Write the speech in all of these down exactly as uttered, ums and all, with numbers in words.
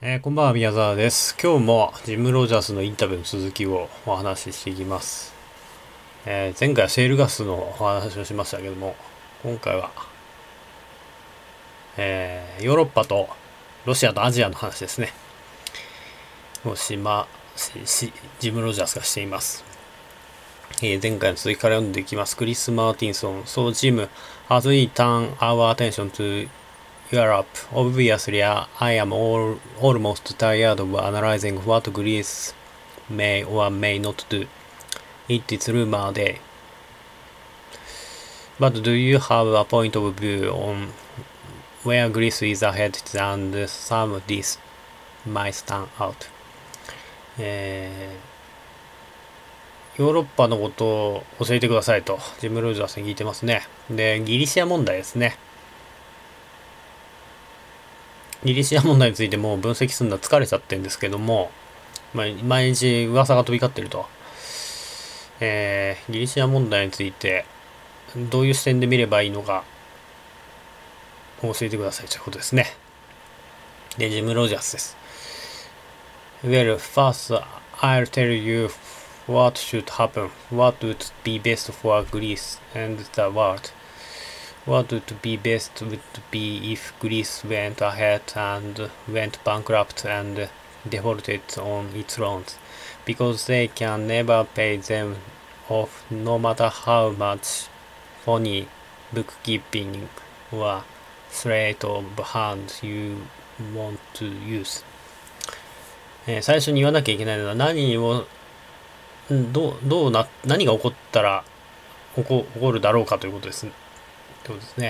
えーこんばんは、宮沢です。今日もジム・ロジャースのインタビューの続きをお話ししていきます。えー前回はシェールガスのお話をしましたけども、今回は、えーヨーロッパとロシアとアジアの話ですね。をしま、し、し、ジム・ロジャースがしています。えー前回の続きから読んでいきます。クリス・マーティンソン。So, Jim, as we turn our attention to Europe, obviously I am all, almost tired of analyzing what Greece may or may not do. It is rumor day. But do you have a point of view on where Greece is ahead and some of this might stand out? えー、ヨーロッパのことを教えてくださいとジム・ロジャースに聞いてますね。で、ギリシア問題ですね。ギリシア問題についてもう分析するのは疲れちゃってるんですけども、まあ、毎日噂が飛び交ってると。えー、ギリシア問題についてどういう視点で見ればいいのか教えてくださいということですね。で、ジム・ロジャースです。Well, first I'll tell you what should happen. What would be best for Greece and the world. What would be best would be if Greece went ahead and went bankrupt and defaulted on its loans, because they can never pay them off no matter how much phony bookkeeping or sleight of hand you want to use. えー最初に言わなきゃいけないのは何をどうどうな何が起こったら起こ起こるだろうかということですってことですね。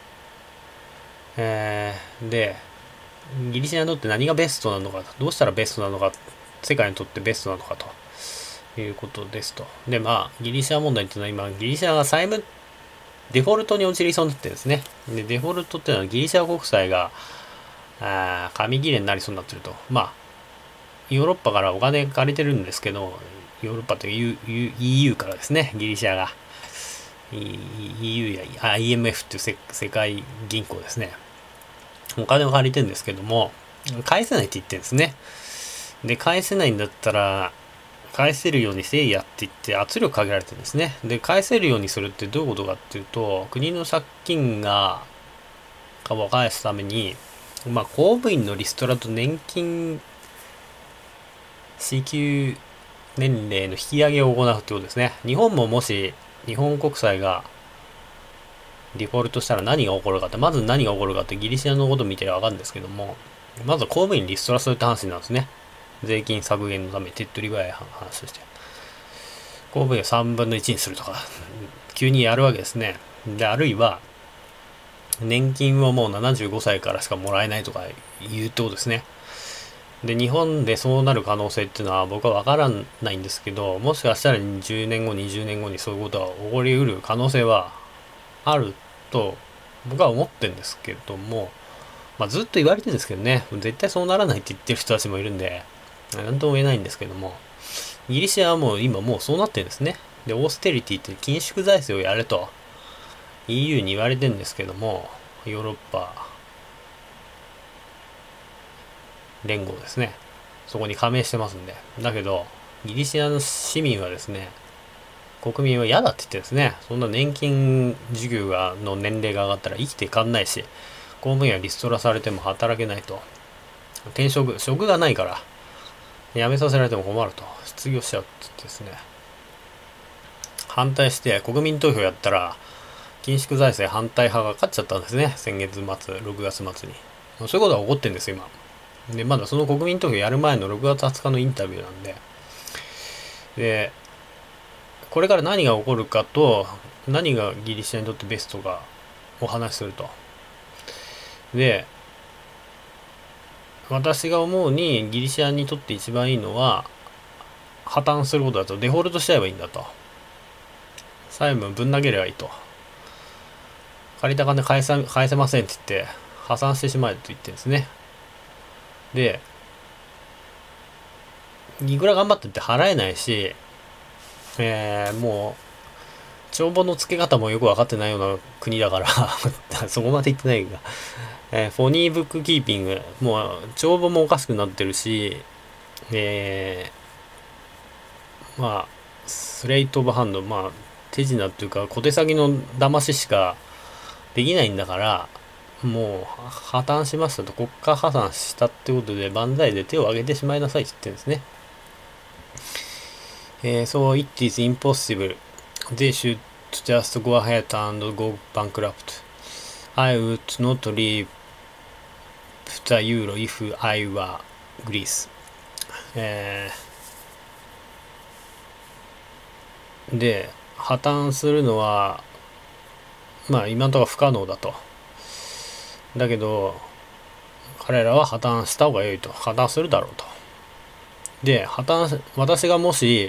えー、で、ギリシアにとって何がベストなのか、どうしたらベストなのか、世界にとってベストなのかということですと。で、まあ、ギリシア問題っていうのは今、ギリシアが債務、デフォルトに陥りそうになってるんですね。で、デフォルトっていうのはギリシア国債が、あ紙切れになりそうになってると。まあ、ヨーロッパからお金借りてるんですけど、ヨーロッパっていう イーユー からですね、ギリシアが。イーユー や アイエムエフ っていう世界銀行ですね。お金を借りてるんですけども、返せないって言ってるんですね。で、返せないんだったら、返せるようにせいやって言って圧力かけられてるんですね。で、返せるようにするってどういうことかっていうと、国の借金が、株を返すために、まあ、公務員のリストラと年金支給年齢の引き上げを行うってことですね。日本ももし、日本国債がデフォルトしたら何が起こるかって、まず何が起こるかってギリシアのことを見てわかるんですけども、まずは公務員リストラするって話なんですね。税金削減のため手っ取り早い話として。公務員をさんぶんのいちにするとか、急にやるわけですね。で、あるいは、年金をもうななじゅうごさいからしかもらえないとか言うってことですね。で、日本でそうなる可能性っていうのは僕はわからないんですけど、もしかしたらじゅうねんご、にじゅうねんごにそういうことが起こりうる可能性はあると僕は思ってるんですけども、まあずっと言われてるんですけどね、絶対そうならないって言ってる人たちもいるんで、なんとも言えないんですけども、ギリシアはもう今もうそうなってるんですね。で、オーステリティって緊縮財政をやれと イーユー に言われてるんですけども、ヨーロッパ連合ですね。そこに加盟してますんで。だけど、ギリシアの市民はですね、国民は嫌だって言ってるんですね。そんな年金授給がの年齢が上がったら生きていかんないし、公務員はリストラされても働けないと。転職、職がないから、辞めさせられても困ると。失業しちゃうって言ってですね。反対して国民投票やったら、緊縮財政反対派が勝っちゃったんですね。先月末、ろくがつ末に。そういうことが起こってるんですよ、今。で、まだその国民投票やる前のろくがつはつかのインタビューなんで。で、これから何が起こるかと、何がギリシアにとってベストかお話しすると。で、私が思うにギリシアにとって一番いいのは、破綻することだとデフォルトしちゃえばいいんだと。債務ぶん投げればいいと。借りた金返さ返せませんって言って、破産してしまえと言ってるんですね。で、いくら頑張ってって払えないし、えー、もう、帳簿の付け方もよく分かってないような国だからそこまで言ってないが、 えー、フォニーブックキーピング、もう帳簿もおかしくなってるし、えー、まあ、スレイトオブハンド、まあ、手品っていうか小手先の騙ししかできないんだから、もう破綻しましたと、国家破産したってことで万歳で手を挙げてしまいなさいって言ってるんですね。えー、so it is impossible. They should just go ahead and go bankrupt. I would not leave the euro if I were Greece. えー、で、破綻するのは、まあ今のところ不可能だと。だけど、彼らは破綻した方が良いと。破綻するだろうと。で、破綻、私がもし、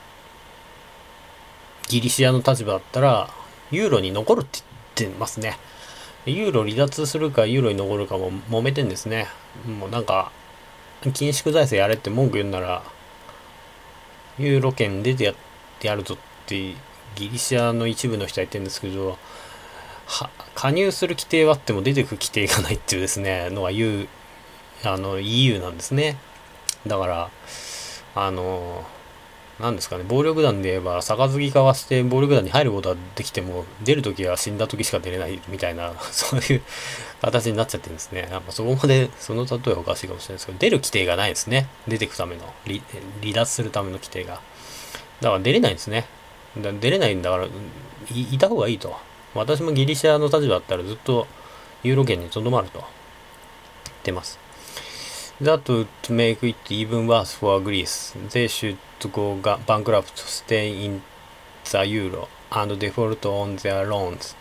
ギリシアの立場だったら、ユーロに残るって言ってますね。ユーロ離脱するかユーロに残るかも揉めてんですね。もうなんか、緊縮財政やれって文句言うなら、ユーロ圏出てやってやるぞってギリシアの一部の人は言ってるんですけど、は加入する規定はあっても出てく規定がないっていうですね、のが言う、あの イーユー なんですね。だから、あの、なんですかね、暴力団で言えば、杯交わして暴力団に入ることはできても、出るときは死んだときしか出れないみたいな、そういう形になっちゃってるんですね。なんかそこまで、その例えはおかしいかもしれないですけど、出る規定がないですね。出てくための、離離脱するための規定が。だから出れないんですね。だ出れないんだからい、いた方がいいと。私もギリシャの立場だったらずっとユーロ圏にとどまると言ってます。That would make it even worse for Greece. They should go bankrupt, stay in the euro, and default on their loans.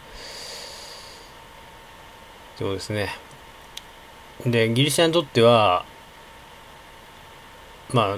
そうですね。で、ギリシャにとっては、まあ、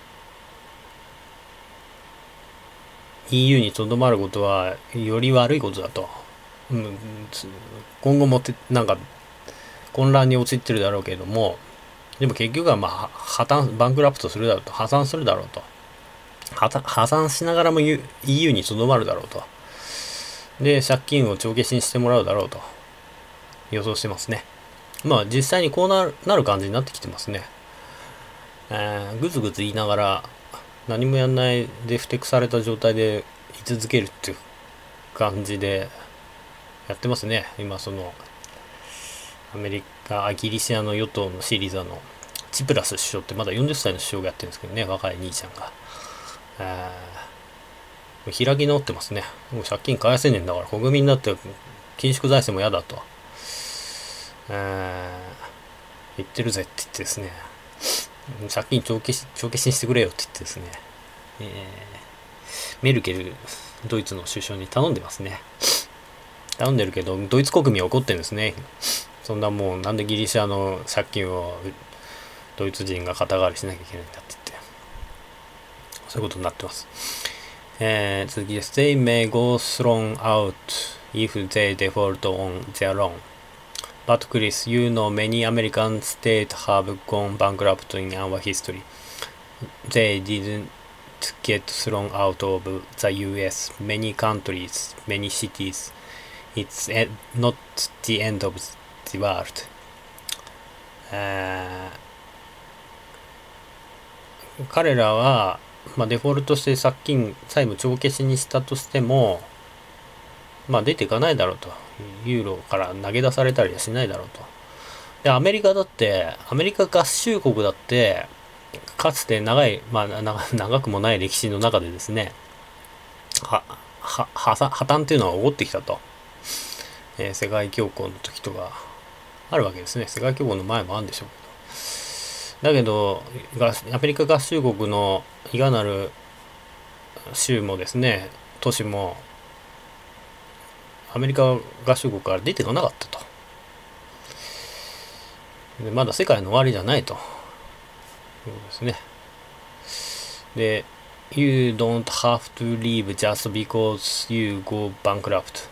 イーユー にとどまることはより悪いことだと。うん、今後もてなんか混乱に陥ってるだろうけれども、でも結局はまあ破綻、バンクラプトするだろうと、破産するだろうと。破産しながらも イーユー にとどまるだろうと。で、借金を帳消しにしてもらうだろうと予想してますね。まあ実際にこうなるなる感じになってきてますね。えー、ぐずぐず言いながら何もやんないでふてくされた状態で居続けるっていう感じでやってますね。今そのアメリカ、ギリシアの与党のシリザのチプラス首相ってまだよんじゅっさいの首相がやってるんですけどね、若い兄ちゃんが。えー、開き直ってますね。もう借金返せねえんだから国民だって緊縮財政も嫌だと、えー、言ってるぜって言ってですね、借金帳消し、帳消しにしてくれよって言ってですね、えー、メルケルドイツの首相に頼んでますね。頼んでるけどドイツ国民は怒ってるんですね。そんなもうなんでギリシャの借金をドイツ人が肩代わりしなきゃいけないんだって言って、そういうことになってます。えー、続きです。They may go thrown out if they default on their loan. But Chris, you know many American states have gone bankrupt in our history. They didn't get thrown out of the U S. Many countries, many cities. It's not the end of the world. えー、彼らは、まあ、デフォルトして借金債務帳消しにしたとしても、まあ、出ていかないだろうと。ユーロから投げ出されたりはしないだろうと。で、アメリカだって、アメリカ合衆国だって、かつて長い、まあ、長くもない歴史の中でですね、は、は、破綻っていうのは起こってきたと。えー、世界恐慌の時とかあるわけですね。世界恐慌の前もあるんでしょうけど。だけど、アメリカ合衆国のいかなる州もですね、都市も、アメリカ合衆国から出てこなかったと。でまだ世界の終わりじゃないと。いうことですね。で、You don't have to leave just because you go bankrupt.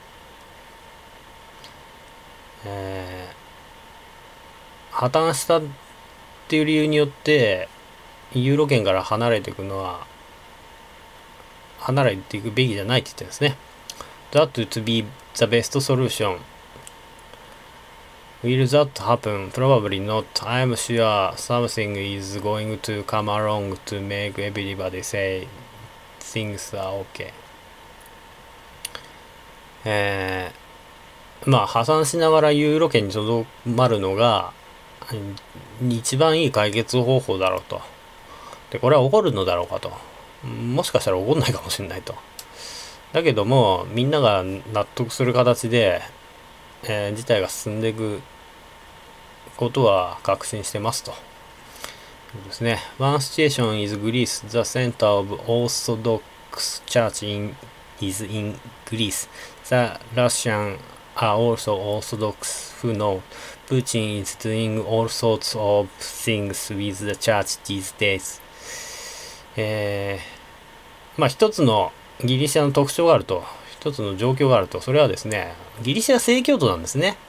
えー、破綻したっていう理由によってユーロ圏から離れていくのは離れていくべきじゃないって言ってるんですね。That would be the best solution. Will that happen? Probably not. I'm sure something is going to come along to make everybody say things are okay. えー、まあ破産しながらユーロ圏にとどまるのが一番いい解決方法だろうと。で、これは起こるのだろうかと。もしかしたら起こんないかもしれないと。だけども、みんなが納得する形で、えー、事態が進んでいくことは確信してますと。ですね。One situation is Greece. The center of Orthodox Church in, is in Greece. The Russians are also Orthodox who know Putin is doing all sorts of things with the church these days. えー、まあ一つのギリシャの特徴があると、一つの状況があると、それはですね、ギリシャ正教徒なんですね。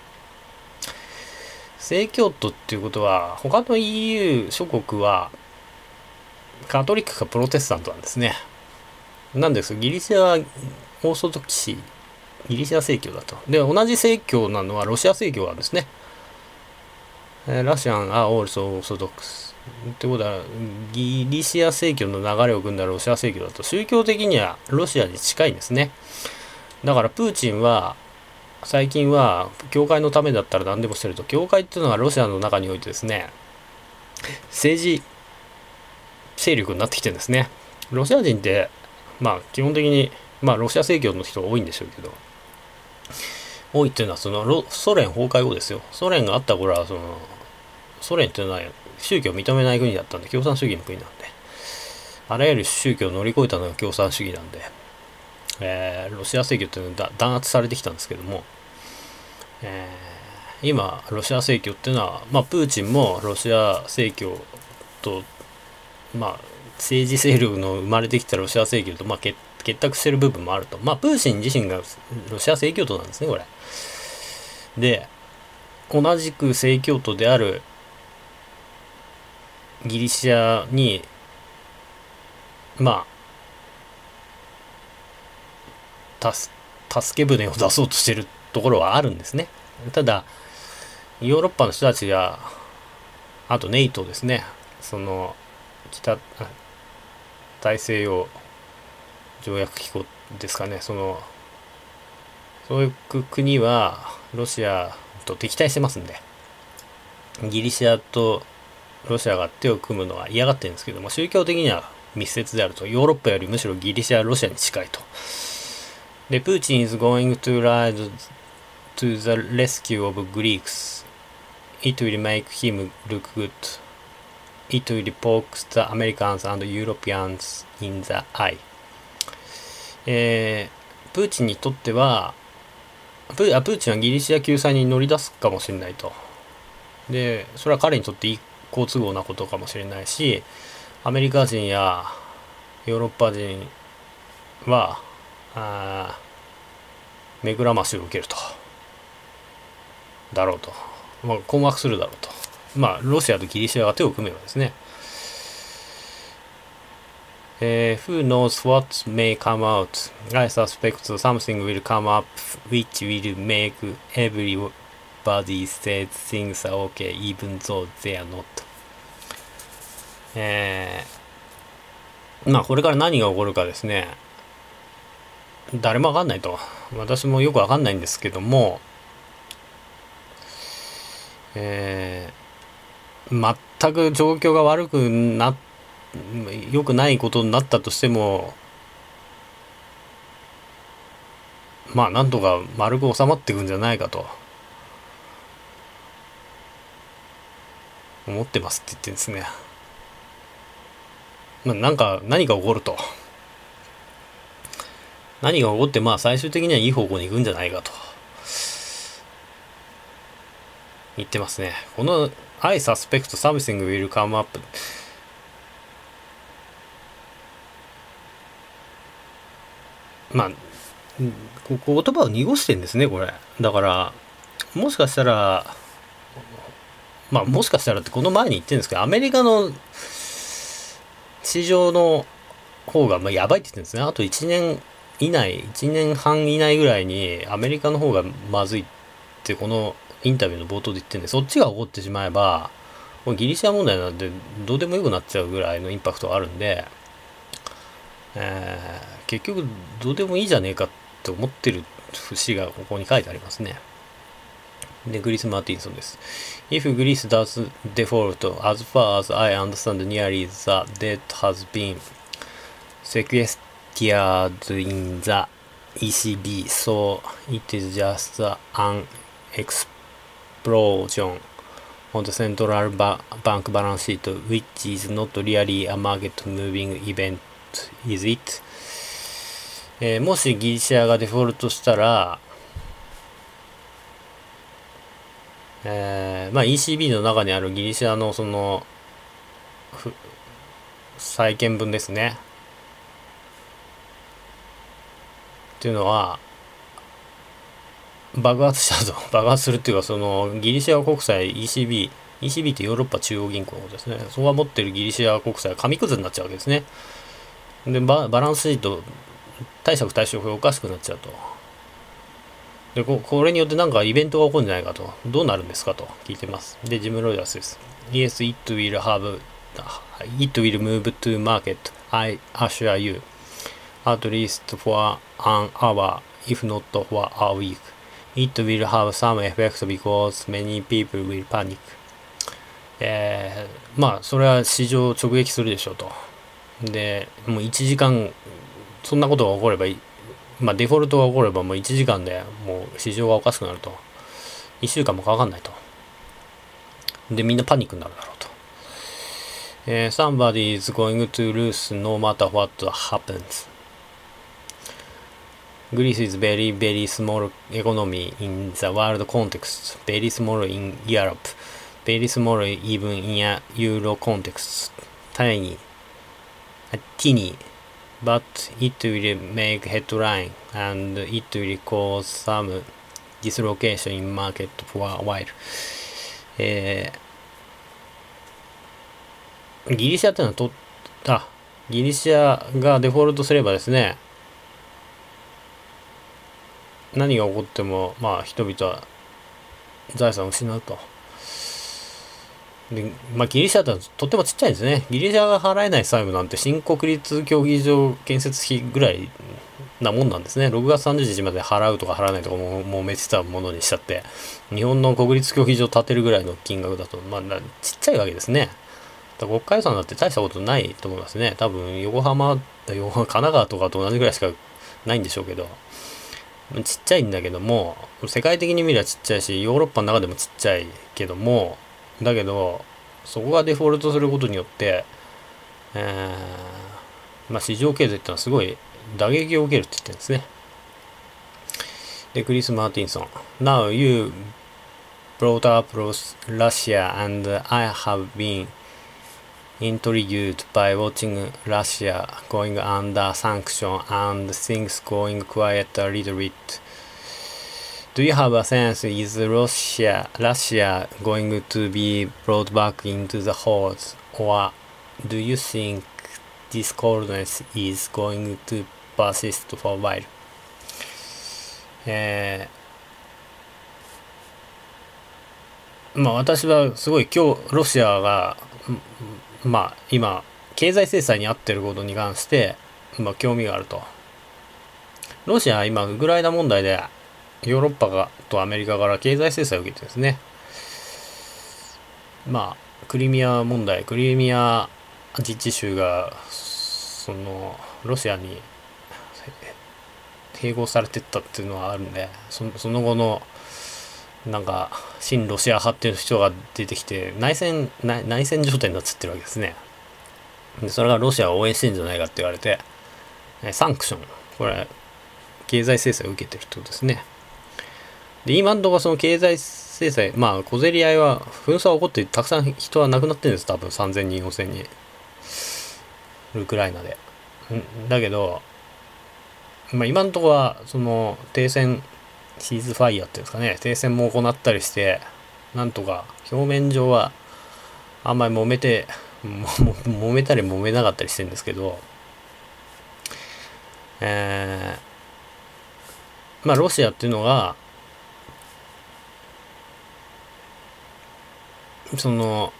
正教徒っていうことは、他の イーユー 諸国はカトリックかプロテスタントなんですね。なんですギリシャはオーソドキシー、ギリシャ正教だと。で、同じ正教なのはロシア正教なんですね。ラシアンはオールソオーソドックス。ってことは、ギリシア正教の流れを組んだロシア正教だと、宗教的にはロシアに近いんですね。だからプーチンは、最近は、教会のためだったら何でもしてると。教会っていうのはロシアの中においてですね、政治勢力になってきてるんですね。ロシア人って、まあ基本的に、まあロシア正教の人が多いんでしょうけど、多いっていうのはそのソ連崩壊後ですよ。ソ連があった頃は、その、ソ連っていうのは宗教を認めない国だったんで、共産主義の国なんで、あらゆる宗教を乗り越えたのが共産主義なんで、えー、ロシア正教っていうのは弾圧されてきたんですけども、えー、今、ロシア正教っていうのは、まあ、プーチンもロシア正教と、まあ、政治勢力の生まれてきたロシア正教と、まあ、結結託してる部分もあると。まあ、プーチン自身がロシア正教徒なんですね、これ。で、同じく正教徒であるギリシャに、まあ、助け舟を出そうとしてるところはあるんですね。ただ、ヨーロッパの人たちや、あとネイトですね、その、北、大西洋条約機構ですかね、その、そういう国はロシアと敵対してますんで、ギリシャとロシアが手を組むのは嫌がってるんですけども、宗教的には密接であると。ヨーロッパよりむしろギリシャ、ロシアに近いと。で、プーチン is going to ride to the rescue of Greeks. It will make him look good. It will poke the Americans and Europeans in the eye. えー、プーチンにとっては、プ, あプーチンはギリシャ救済に乗り出すかもしれないと。で、それは彼にとっていい好都合なことかもしれないし、アメリカ人やヨーロッパ人は、あ目くらましを受けると。だろうと。まあ、困惑するだろうと。まあ、ロシアとギリシャが手を組めばですね。Uh, who knows what may come out? I suspect something will come up which will make everybody say things are okay even though they are not. えー、まあこれから何が起こるかですね。誰もわかんないと。私もよくわかんないんですけども、えー、全く状況が悪くなって良くないことになったとしても、まあなんとか丸く収まっていくんじゃないかと思ってますって言ってんですね。まあなんか何が起こると、何が起こってまあ最終的にはいい方向に行くんじゃないかと言ってますね。この I suspect something will come up、まあ、ここ言葉を濁してんですね、これ。だから、もしかしたら、まあ、もしかしたらってこの前に言ってるんですけど、アメリカの市場の方がまあやばいって言ってるんですね。あといちねん以内、いちねんはん以内ぐらいにアメリカの方がまずいってこのインタビューの冒頭で言ってるんで、そっちが起こってしまえば、ギリシャ問題なんてどうでもよくなっちゃうぐらいのインパクトがあるんで、えー、結局どうでもいいじゃねえかって思ってる節がここに書いてありますね。で、グリス・マーティンソンです。If Greece does default, as far as I understand, nearly the debt has been sequestered in the E C B, so it is just an explosion on the central ba- bank balance sheet, which is not really a market moving event, is it? えー、もしギリシアがデフォルトしたら、えー、まあ イーシービー の中にあるギリシアのその債券分ですねっていうのは爆発したと爆発するっていうか、そのギリシア国債 イーシービー イーシービー ってヨーロッパ中央銀行ですね。そこが持ってるギリシア国債が紙くずになっちゃうわけですね。で バ, バランスシート貸借対照表おかしくなっちゃうと。で こ, これによって何かイベントが起こるんじゃないかと、どうなるんですかと聞いてます。でジム・ロイダースです。 Yes, it will have it will move to market, I assure you, at least for an hour, if not for a week. It will have some effect because many people will panic. えー、まあそれは市場を直撃するでしょうと。でもういちじかんそんなことが起こればいい、まあデフォルトが起こればもういちじかんでもう市場がおかしくなると。いっしゅうかんもかかんないと。でみんなパニックになるだろうと。えー、Somebody is going to lose no matter what happens. Greece is very very small economy in the world context, very small in Europe, very small even in a Euro context, tiny, teeny, but it will make headline and it will cause some dislocation in market for a while. えー、ギリシャっていうのはとあギリシャがデフォルトすればですね、何が起こってもまあ人々は財産を失うと。でまあギリシャってとってもちっちゃいんですね。ギリシャが払えない債務なんて新国立競技場建設費ぐらいなもんなんですね。ろくがつさんじゅうにちまで払うとか払わないとかももうめてたものにしちゃって、日本の国立競技場建てるぐらいの金額だとまあちっちゃいわけですね。だ国家予算だって大したことないと思いますね。多分横浜、神奈川とかと同じぐらいしかないんでしょうけど、ちっちゃいんだけども、世界的に見ればちっちゃいし、ヨーロッパの中でもちっちゃいけども、だけどそこがデフォルトすることによって、えー、まあ市場経済ってのはすごい打撃を受けるって言ってるんですね。でクリス・マーティンソン Now you brought up Russia and I have been intrigued by watching Russia going under sanction and things going quiet a little bit. Do you have a sense, is Russia, Russia going to be brought back into the fold, or do you think this coldness is going to persist for a while? えー、まあ私はすごい今日ロシアがまあ今経済制裁に遭っていることに関してまあ興味があると。ロシアは今ウクライナ問題でヨーロッパがとアメリカから経済制裁を受けてですね、まあクリミア問題、クリミア自治州がそのロシアに併合されてったっていうのはあるんで、そその後のなんか親ロシア派っていう人が出てきて内戦内内戦状態になっちゃってるわけですね。でそれがロシアを応援してんじゃないかって言われて、サンクション、これ経済制裁を受けてるってことですね。で今のところその経済制裁、まあ小競り合いは紛争が起こってたくさん人は亡くなってるんです。多分さんぜんにんよんせんにんウクライナで。だけど、まあ、今のところはその停戦シーズファイヤーっていうんですかね、停戦も行ったりしてなんとか表面上はあんまり揉めても揉めたり揉めなかったりしてるんですけど、えー、まあロシアっていうのがその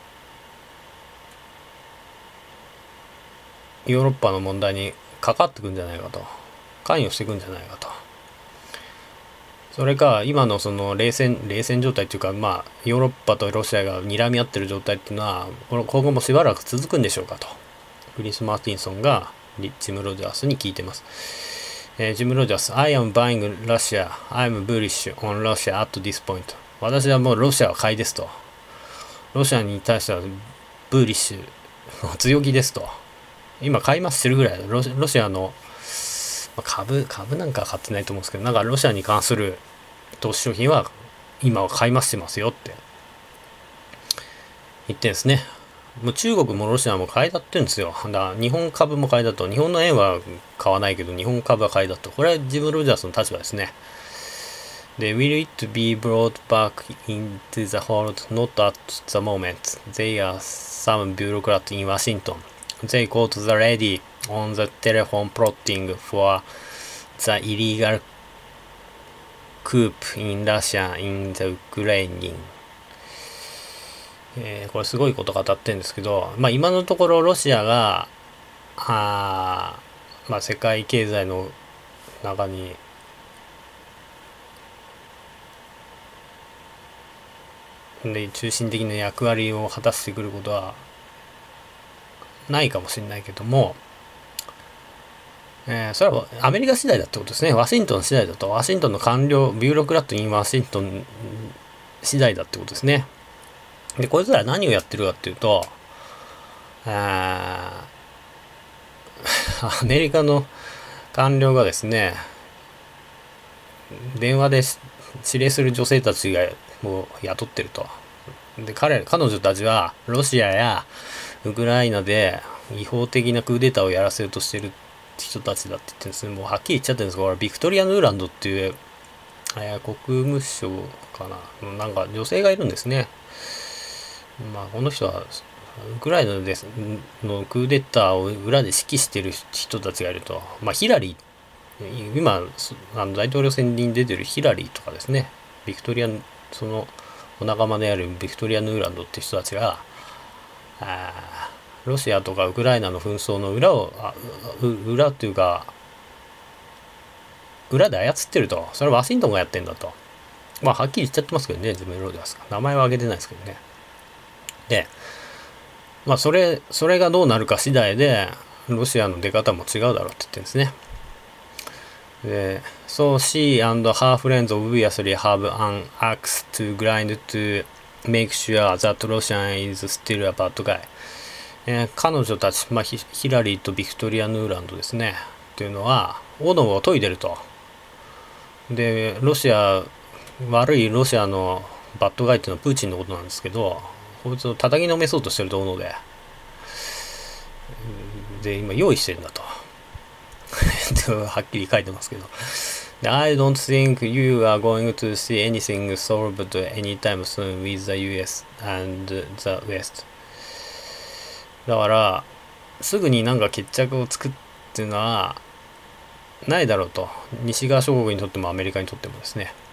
ヨーロッパの問題にかかってくんじゃないかと、関与していくんじゃないかと。それか今のその冷戦冷戦状態っていうか、まあヨーロッパとロシアが睨み合ってる状態っていうのは今後もしばらく続くんでしょうかと、クリス・マーティンソンがジム・ロジャースに聞いてます。えー、ジム・ロジャース I am buying Russia I'm bullish on Russia at this point。 私はもうロシアは買いですと、ロシアに対してはブーリッシュ強気ですと、今買い増してるぐらい、ロシロシアの株株なんかは買ってないと思うんですけど、なんかロシアに関する投資商品は今は買い増してますよって言ってんですね。もう中国もロシアも買いだってるんですよ。だから日本株も買いだと、日本の円は買わないけど日本株は買いだと、これはジム・ロジャースの立場ですね。で、will it be brought back into the hold? Not at the moment. They are some bureaucrat in Washington. They caught the lady on the telephone plotting for the illegal coup in Russia in the Ukraine。えー、これすごいこと語ってるんですけど、まあ今のところロシアが、あまあ世界経済の中にで中心的な役割を果たしてくることはないかもしれないけども、えー、それはアメリカ次第だってことですね。ワシントン次第だと、ワシントンの官僚ビューロクラットインワシントン次第だってことですね。でこいつら何をやってるかっていうと、あアメリカの官僚がですね、電話で指令する女性たちがもう雇ってると。で彼彼女たちはロシアやウクライナで違法的なクーデターをやらせようとしてる人たちだって言ってるんですね。もうはっきり言っちゃってるんですが、これビクトリア・ヌーランドっていう、えー、国務省かな、なんか女性がいるんですね。まあこの人はウクライナですのクーデターを裏で指揮してる人たちがいると。まあヒラリー、今あの大統領選に出てるヒラリーとかですね、ビクトリア、そのお仲間であるビクトリア・ヌーランドって人たちがあロシアとかウクライナの紛争の裏をあ裏っていうか裏で操ってると。それはワシントンがやってんだと。まあはっきり言っちゃってますけどね、自分ローダースが名前は挙げてないですけどね。でまあそれそれがどうなるか次第でロシアの出方も違うだろうって言ってるんですね。で、So she and her friends obviously have an axe to grind to make sure that Russian is still a bad guy。えー、彼女たち、まあ、ヒ, ヒラリーとビクトリア・ヌーランドですねっていうのは斧を研いでると。でロシア悪いロシアのバッドガイっていうのはプーチンのことなんですけど、こいつを叩きのめそうとしてると斧でで今用意してるんだとはっきり書いてますけど、I don't think you are going to see anything solved anytime soon with the ユーエス and the West。 だからすぐになんか決着をつくっていうのはないだろうと。西側諸国にとってもアメリカにとってもですね。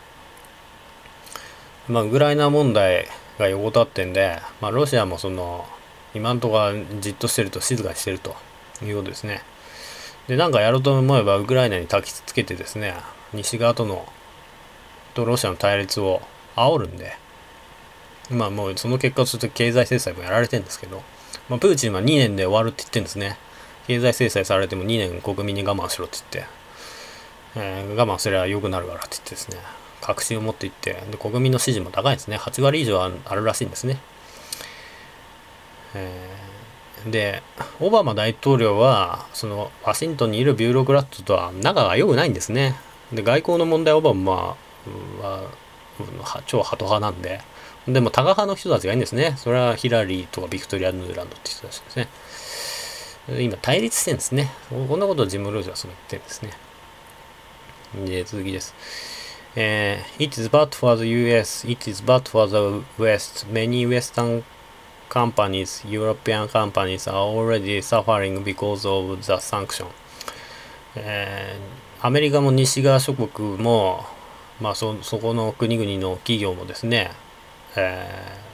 まあウクライナ問題が横たってんで、まあロシアもその今んとこじっとしてると、静かにしてるということですね。でなんかやろうと思えばウクライナに焚きつけてですね、西側とのとロシアの対立を煽るんで、まあもうその結果として経済制裁もやられてるんですけど、まあ、プーチンはにねんで終わるって言ってるんですね。経済制裁されてもにねん国民に我慢しろって言って、えー、我慢すれば良くなるからって言ってですね、確信を持っていって、で国民の支持も高いんですね。はちわり以上あるらしいんですね。えー、でオバマ大統領はそのワシントンにいるビューロクラットとは仲が良くないんですね。で外交の問題オバマは超ハト派なんで、でもタガ派の人たちがいいんですね。それはヒラリーとかビクトリア・ヌーランドって人たちですね。今対立してるんですね。こんなことをジム・ロージャースも言ってるんですね。で続きです。えー、It is bad for the ユーエス, it is bad for the West. Many Western companies, European companies are already suffering because of the sanction. えー、アメリカも西側諸国も、まあそ、そこの国々の企業もですね、え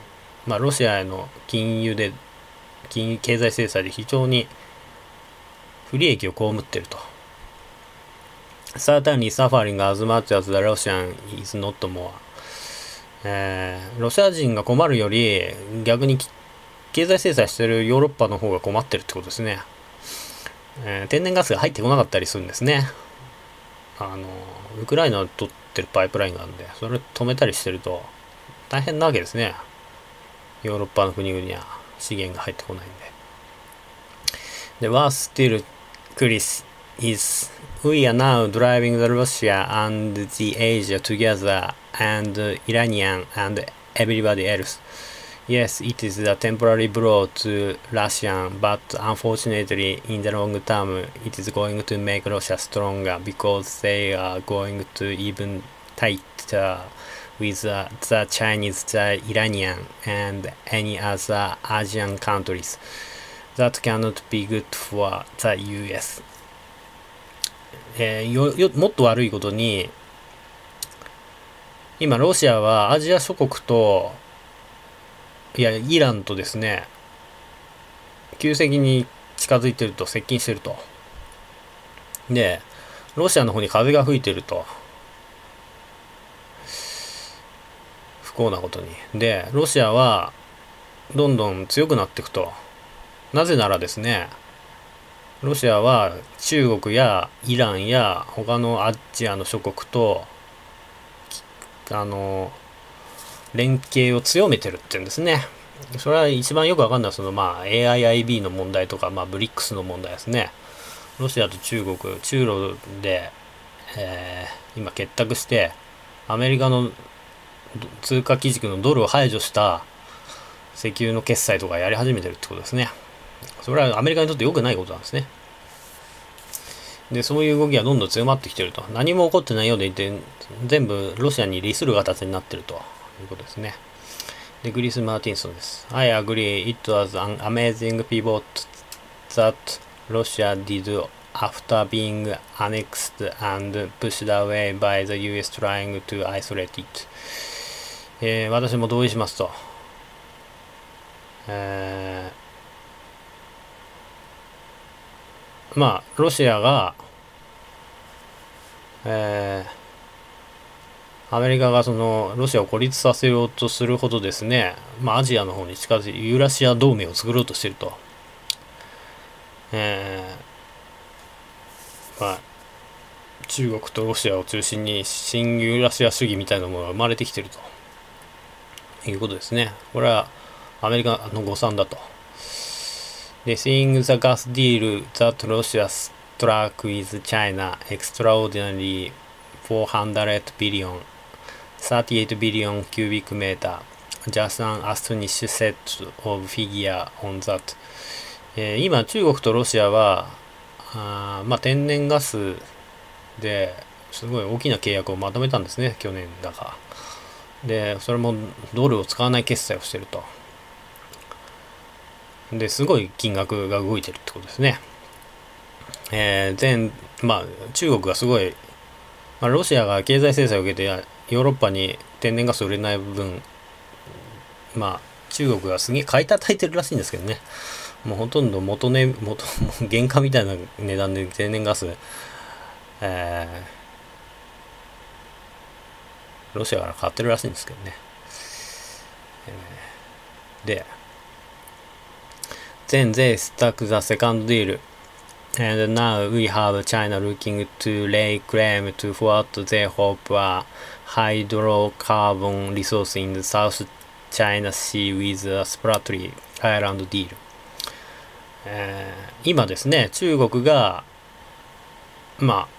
まあ、ロシアへの金融で、金融経済制裁で非常に不利益を被っていると。Certainly suffering as much as the Russian is not more。えー、ロシア人が困るより逆に経済制裁してるヨーロッパの方が困ってるってことですね。えー、天然ガスが入ってこなかったりするんですね。あのウクライナを取ってるパイプラインがあるんで、それ止めたりしてると大変なわけですね。ヨーロッパの国々には資源が入ってこないんで。で、Worse still, Chris, is we are now driving the Russia and the Asia together and Iranian and everybody else. Yes, it is a temporary blow to Russia, but unfortunately, in the long term, it is going to make Russia stronger because they are going to even tighter with uh, the Chinese, the Iranian, and any other Asian countries. That cannot be good for the ユーエス。えー、よよもっと悪いことに、今ロシアはアジア諸国と、いや、イランとですね、急激に近づいてると、接近してると。で、ロシアの方に風が吹いてると。不幸なことに。で、ロシアはどんどん強くなっていくと。なぜならですね、ロシアは中国やイランや他のアジアの諸国と、あの、連携を強めてるっていうんですね。それは一番よくわかんないそのまあ エーアイアイビー の問題とか、まあブリックスの問題ですね。ロシアと中国、中ロで、えー、今結託して、アメリカの通貨基軸のドルを排除した石油の決済とかやり始めてるってことですね。それはアメリカにとって良くないことなんですね。で、そういう動きがどんどん強まってきてると。何も起こってないようでいて、全部ロシアに利する形になってるということですね。で、グリス・マーティンソンです。I agree, it was an amazing pivot that Russia did after being annexed and pushed away by the ユーエス trying to isolate it。えー、私も同意しますと。えー、まあ、ロシアが、えー、アメリカがそのロシアを孤立させようとするほどですね、まあ、アジアの方に近づいユーラシア同盟を作ろうとしていると。えー、まあ、中国とロシアを中心に新ユーラシア主義みたいなものが生まれてきているということですね。これはアメリカの誤算だと。で、Seeing the gas deal that Russia struck with China extraordinary four hundred billion, thirty-eight billion cubic meter, just an astonishing set of figure on that。えー、今、中国とロシアは、あまあ、天然ガスですごい大きな契約をまとめたんですね、去年だか。で、それもドルを使わない決済をしてると。で、すごい金額が動いてるってことですね。えー、全、まあ、中国がすごい、まあ、ロシアが経済制裁を受けてヨーロッパに天然ガスを売れない分、まあ、中国がすげえ買い叩いてるらしいんですけどね。もうほとんど元値、元、原価みたいな値段で天然ガス、えー、ロシアから買ってるらしいんですけどね。えー、で、Then they stuck the second deal, and now we have China looking to lay claim to what they hope are hydrocarbon resources in the South China Sea with a Spratly Island deal。えー、今ですね、中国が、まあ、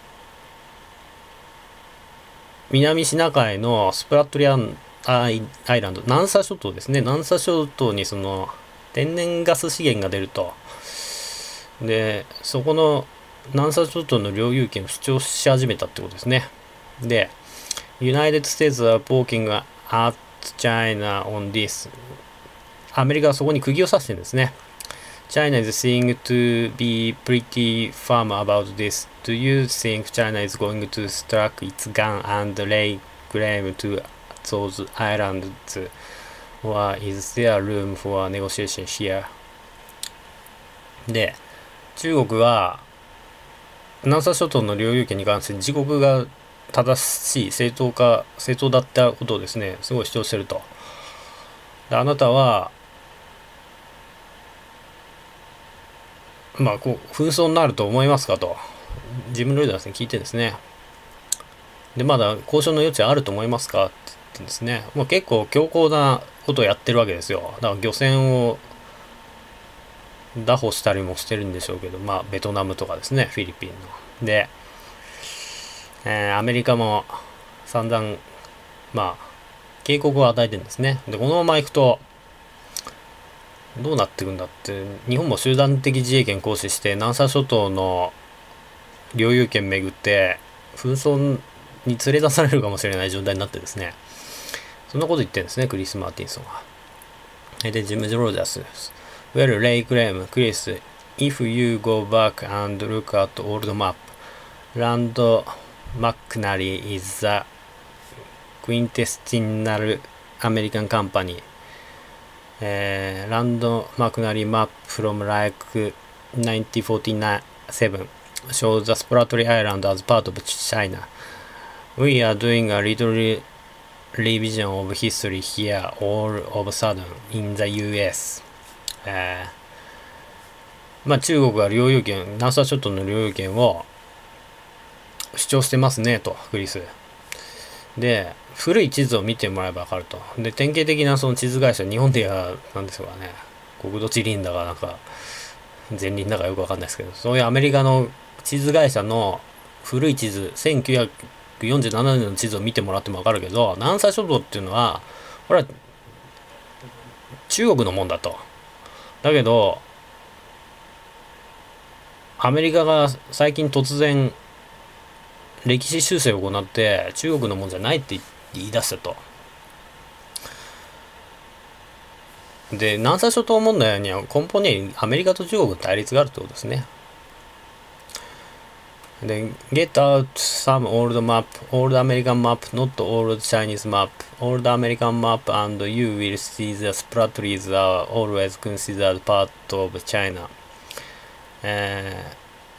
南シナ海のスプラットリアンアイランド、南沙諸島ですね、南沙諸島にその天然ガス資源が出ると。で、そこの南沙諸島の領有権を主張し始めたってことですね。で、United States are poking at China on this。アメリカはそこに釘を刺してるんですね。China is seeming to be pretty firm about this. Do you think China is going to strike its gun and lay claim to those islands or is there room for negotiation here? で、中国は南沙諸島の領有権に関して自国が正しい正当か正当だったことをですね、すごい主張してると。で、あなたはまあこう紛争になると思いますかと自分の領土ですね聞いてですね。で、まだ交渉の余地あると思いますかって言ってですね、もう結構強硬なことをやってるわけですよ。だから漁船を拿捕したりもしてるんでしょうけど、まあベトナムとかですね、フィリピンの。で、えー、アメリカも散々まあ警告を与えてるんですね。で、このまま行くとどうなっていくんだって、日本も集団的自衛権行使して南沙諸島の領有権めぐって紛争に連れ出されるかもしれない状態になってですね、そんなこと言ってるんですね、クリス・マーティンソンは。で、ジム・ジロージャス。Well, Ray claim, Chris, if you go back and look at old map, Land McNally is the quintessential American company. Uh, Land McNally map from like nineteen forty-seven shows the Spratly Island as part of China. We are doing a little revision of history here all of a sudden in the ユーエス。えー、まあ中国が領有権、南沙諸島の領有権を主張してますねと、クリス。で、古い地図を見てもらえばわかると。で、典型的なその地図会社、日本では何ですかね、国土地理院だかなんか、前輪だかよくわかんないですけど、そういうアメリカの地図会社の古い地図、せんきゅうひゃくよんじゅうななねんの地図を見てもらってもわかるけど、南沙諸島っていうのは、これは中国のもんだと。だけど、アメリカが最近突然歴史修正を行って中国のもんじゃないって言い出したと。で、南沙諸島問題には根本にアメリカと中国の対立があるってことですね。で、get out some old map, old American map, not old Chinese map, old American map and you will see the Spratlys are always considered part of China. え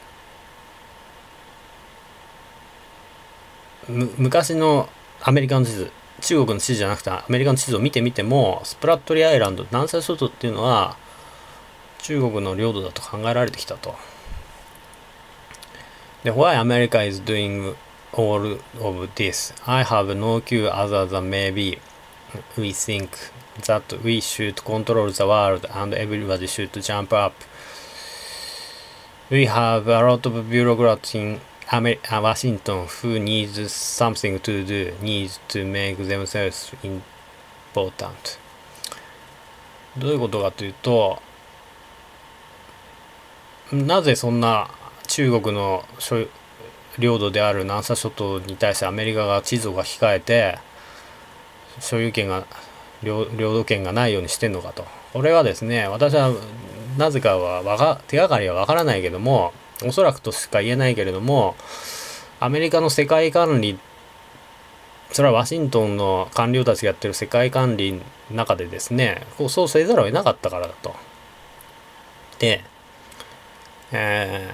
ー、む昔のアメリカの地図、中国の地図じゃなくてアメリカの地図を見てみても、スプラットリーアイランド、南沙諸島っていうのは中国の領土だと考えられてきたと。で、why America is doing all of this? I have no clue other than maybe we think that we should control the world and everybody should jump up. We have a lot of bureaucrats in Washington who need something to do, need to make themselves important. どういうことかというと、なぜそんな中国の領土である南沙諸島に対してアメリカが地図を控えて所有権が 領, 領土権がないようにしてんのかと。これはですね、私はなぜかはわか手がかりはわからないけども、おそらくとしか言えないけれども、アメリカの世界管理、それはワシントンの官僚たちがやってる世界管理の中でですね、こうそうせざるを得なかったからだと。で、え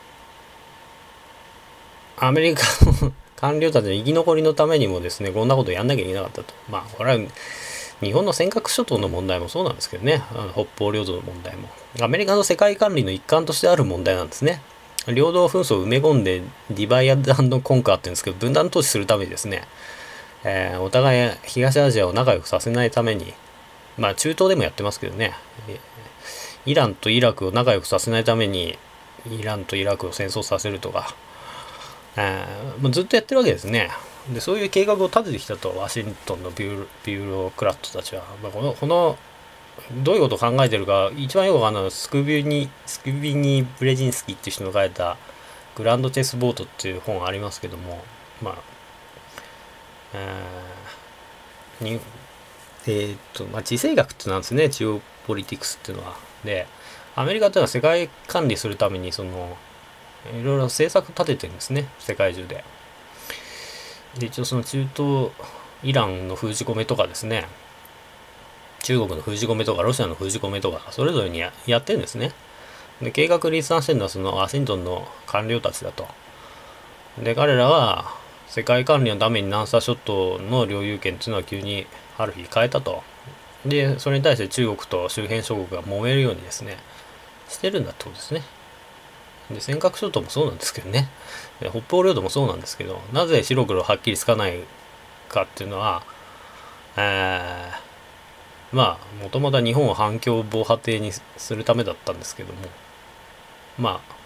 ー、アメリカの官僚たちの生き残りのためにもですね、こんなことやんなきゃいけなかったと。まあ、これは日本の尖閣諸島の問題もそうなんですけどね、あの北方領土の問題も。アメリカの世界管理の一環としてある問題なんですね。領土紛争を埋め込んでディバイアンドコンカーって言うんですけど、分断統治するためにですね、えー、お互い東アジアを仲良くさせないために、まあ中東でもやってますけどね、イランとイラクを仲良くさせないためにイランとイラクを戦争させるとか、えー、もうずっとやってるわけですね。で、そういう計画を立ててきたと、ワシントンのビューロ、ビューロクラットたちは。まあ、この、この、どういうことを考えてるか、一番よくわかんないのは、スクビニ、スクビニ・ブレジンスキーっていう人の書いた、グランドチェスボートっていう本ありますけども、まあ、えー、に、えー、っと、まあ、地政学ってなんですね、ジオポリティクスっていうのは。で、アメリカっていうのは世界管理するために、その、いろいろ政策立ててるんですね、世界中で。で、一応その中東、イランの封じ込めとかですね、 中国の封じ込めとかロシアの封じ込めとかそれぞれに や, やってるんですね。で計画立案してるのはそのワシントンの官僚たちだと。で彼らは世界管理のために南沙諸島の領有権っていうのは急にある日変えたと。でそれに対して中国と周辺諸国が揉めるようにですねしてるんだってことですね。で尖閣諸島もそうなんですけどね、で北方領土もそうなんですけど、なぜ白黒はっきりつかないかっていうのは、えー、まあもともとは日本を反共防波堤にするためだったんですけども、まあ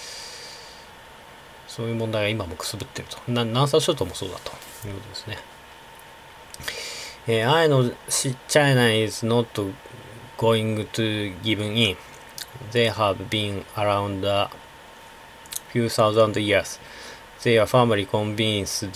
そういう問題が今もくすぶってると。な南沙諸島もそうだということですね。えー、I know China is not going to give in. They have been around a few thousand years. They are firmly convinced,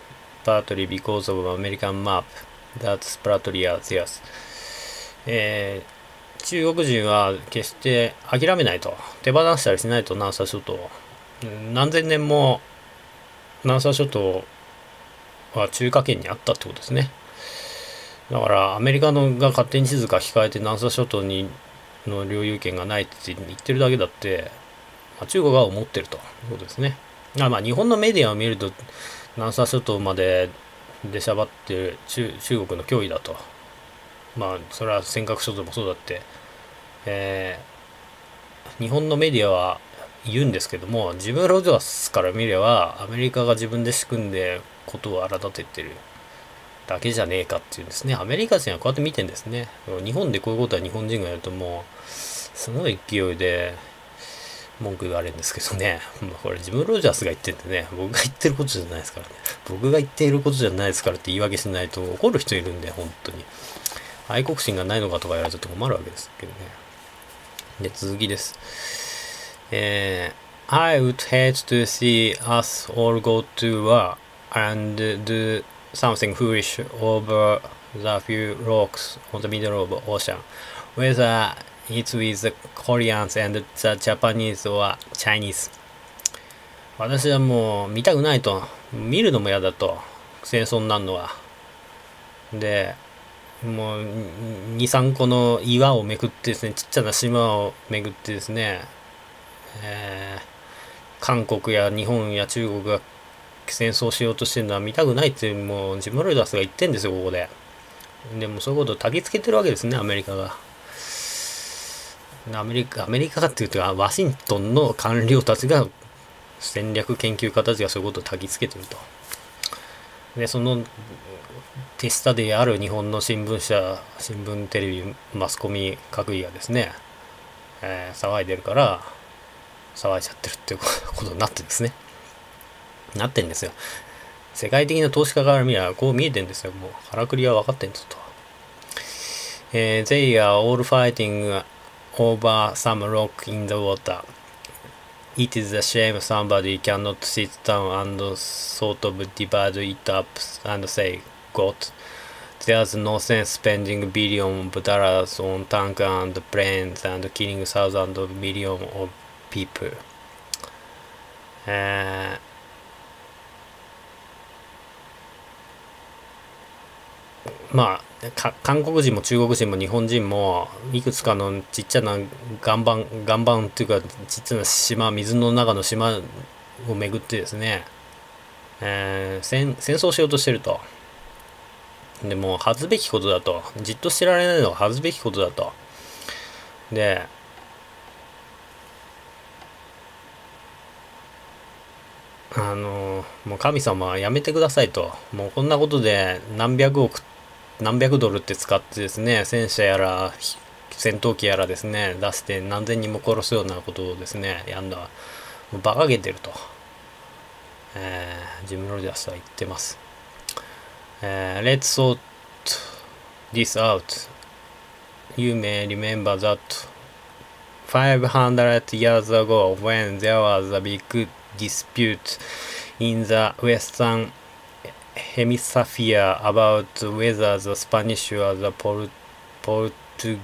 partly because of American map, that partly are theirs. えー、中国人は決して諦めないと、手放したりしないと。南沙諸島何千年も南沙諸島は中華圏にあったってことですね。だからアメリカのが勝手に静か控えて南沙諸島にの領有権がないって言ってるだけだって、まあ、中国が思ってるということですね。あまあ日本のメディアを見ると南沙諸島まで出しゃばって中中国の脅威だと。まあそれは尖閣諸島もそうだって、えー、日本のメディアは言うんですけども、自分ロジャースから見ればアメリカが自分で仕組んでことを荒立ててるだけじゃねえかっていうんですね。アメリカ人はこうやって見てんですね。日本でこういうことは日本人がやるともうすごい勢いで文句言われるんですけどね。まあこれ自分ロジャースが言ってんでね、僕が言ってることじゃないですからね。僕が言っていることじゃないですからって言い訳しないと怒る人いるんで、本当に。愛国心がないのかとか言われちゃって困るわけですけどね。で、続きです。えー、I would hate to see us all go to war and do something foolish over the few rocks on the middle of the ocean, whether it's with the Koreans and the Japanese or Chinese. 私はもう見たくないと、見るのも嫌だと、戦争になるのは。で、もうに、さんこの岩をめくってですね、ちっちゃな島をめぐってですね、えー、韓国や日本や中国が戦争しようとしてるのは見たくないってもうジム・ロイダースが言ってんですよ、ここで。でもそういうことを焚きつけてるわけですね、アメリカが。アメリカ、アメリカっていうか、ワシントンの官僚たちが、戦略研究家たちがそういうことを焚きつけてると。で、その手下である日本の新聞社、新聞、テレビ、マスコミ各位がですね、えー、騒いでるから、騒いじゃってるっていうことになってですね。なってんですよ。世界的な投資家から見ればこう見えてんですよ。もうからくりは分かってんぞと。えー、They are all fighting over some rock in the water. It is a shame somebody cannot sit down and sort of divide it up and say, God, there's no sense spending billions of dollars on tanks and planes and killing thousands of millions of people. えーまあ、韓国人も中国人も日本人もいくつかのちっちゃな岩盤岩盤っていうかちっちゃな島、水の中の島を巡ってですね、えー、戦戦争しようとしてると。でもう恥ずべきことだと。じっとしてられないのは恥ずべきことだと。であのもう神様はやめてくださいと。もうこんなことで何百億何百ドルって使ってですね、戦車やら戦闘機やらですね出して何千人も殺すようなことをですねやるのはもう馬鹿げてると、えー、ジム・ロジャースは言ってます。えー、Let's sort this out. You may remember that five hundred years ago when there was a big dispute in the Western Hemisphere about whether the Spanish or the Portuguese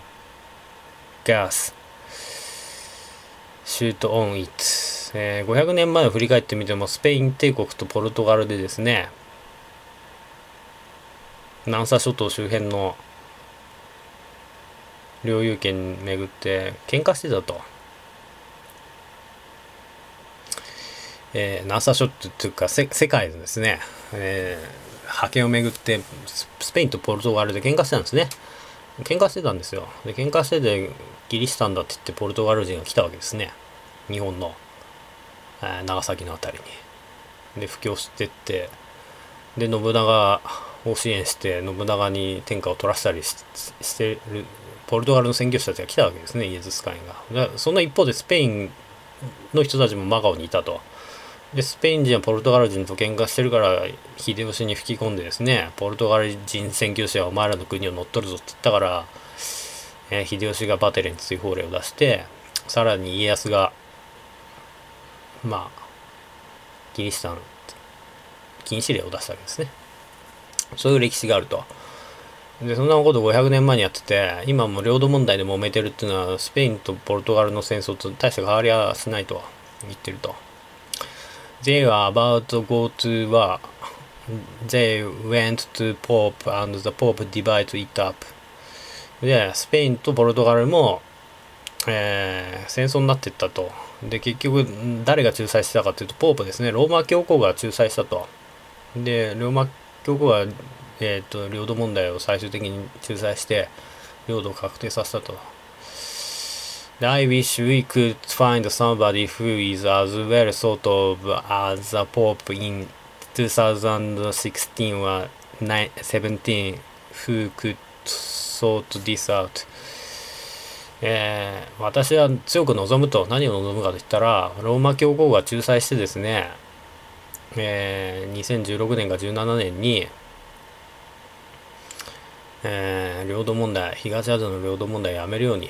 should own it、えー、ごひゃくねんまえを振り返ってみてもスペイン帝国とポルトガルでですね、南沙諸島周辺の領有権めぐって喧嘩してたと。えー、南沙諸島っていうか世界のですね、えー、覇権をめぐってスペインとポルトガルで喧嘩してたんですね。喧嘩してたんですよ。で喧嘩しててギリシタンだって言ってポルトガル人が来たわけですね。日本の、えー、長崎のあたりに。で布教してって、で信長を支援して信長に天下を取らせたり し, してるポルトガルの宣教師たちが来たわけですね、イエズス会員が。その一方でスペインの人たちもマカオにいたと。でスペイン人はポルトガル人と喧嘩してるから秀吉に吹き込んでですね、ポルトガル人宣教師はお前らの国を乗っ取るぞって言ったから、えー、秀吉がバテレに追放令を出して、さらに家康がまあキリシタン禁止令を出したわけですね。そういう歴史があると。でそんなことごひゃくねんまえにやってて、今も領土問題で揉めてるっていうのはスペインとポルトガルの戦争と大して変わりはしないと言ってると。They were about to go to war. They went to Pope and the Pope divided it up. でスペインとポルトガルも、えー、戦争になっていったと。で結局誰が仲裁したかというとポープですね。ローマ教皇が仲裁したと。でローマ教皇は、えー、と領土問題を最終的に仲裁して領土を確定させたと。で I wish we could find somebody who is as well thought of as the Pope in twenty sixteen or seventeen who could sort this out. えー、私は強く望むと、何を望むかといったら、ローマ教皇が仲裁してですね、えー、にせんじゅうろくねんかじゅうななねんに、えー、領土問題、東アジアの領土問題やめるように、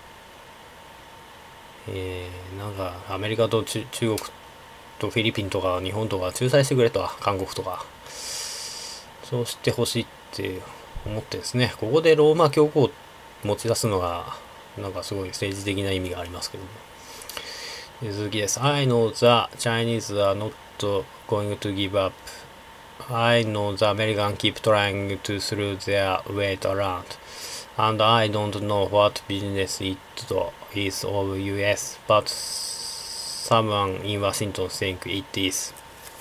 えー、なんかアメリカと中国とフィリピンとか日本とか仲裁してくれと、韓国とか、そうしてほしいって思ってですね、ここでローマ教皇を持ち出すのが、なんかすごい政治的な意味がありますけども。続きです。I know the Chinese are not going to give up. I know the Americans keep trying to throw their weight around. And I don't know what business it is of U S, but someone in Washington think it is.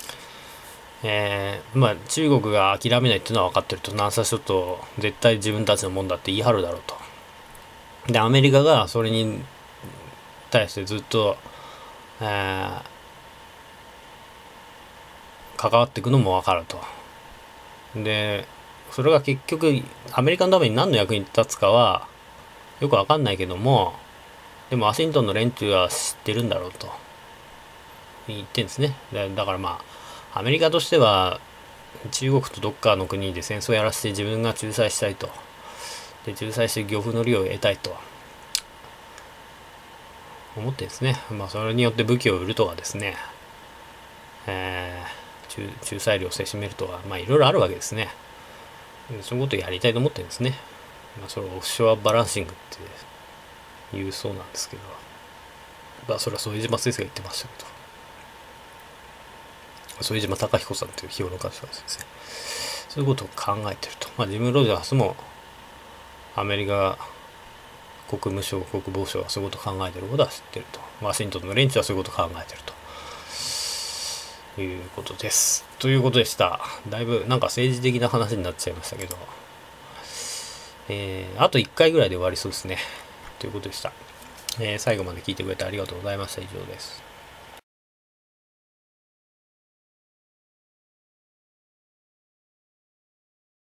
えー、まあ中国が諦めないっていうのは分かってると。南沙諸島絶対自分たちのもんだって言い張るだろうと。でアメリカがそれに対してずっと、えー、関わっていくのも分かると。でそれが結局アメリカのために何の役に立つかはよく分かんないけども、でもワシントンの連中は知ってるんだろうと言ってんですね。だからまあアメリカとしては中国とどっかの国で戦争をやらせて自分が仲裁したいと。で仲裁して漁夫の利を得たいと思ってですね、まあそれによって武器を売るとかですね、えー、仲裁料をせしめるとか、まあいろいろあるわけですね。そういうことをやりたいと思ってるんですね。まあそれをオフショアバランシングって言うそうなんですけど、まあそれは副島先生が言ってましたけど、副島貴彦さんという評論家の人がですね、そういうことを考えてると。まあジム・ロジャースもアメリカ国務省国防省はそういうことを考えてることは知ってると。ワシントンの連中はそういうことを考えてるということです。ということでした。だいぶなんか政治的な話になっちゃいましたけど、えー、あといっかいぐらいで終わりそうですね。ということでした。えー、最後まで聞いてくれてありがとうございました。以上です。